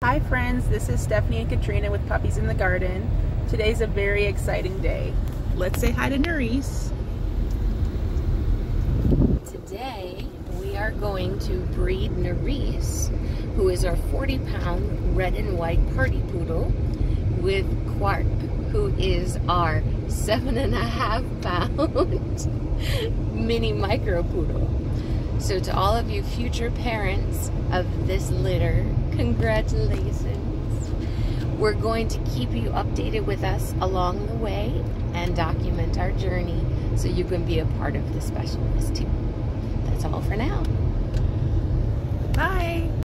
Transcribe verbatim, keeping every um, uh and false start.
Hi friends, this is Stephanie and Katrina with Puppies in the Garden. Today's a very exciting day. Let's say hi to Nerys. Today we are going to breed Nerys, who is our forty pound red and white party poodle, with Quark, who is our seven and a half pound mini micro poodle. So to all of you future parents of this litter, congratulations. We're going to keep you updated with us along the way and document our journey so you can be a part of the specialness too. That's all for now. Bye.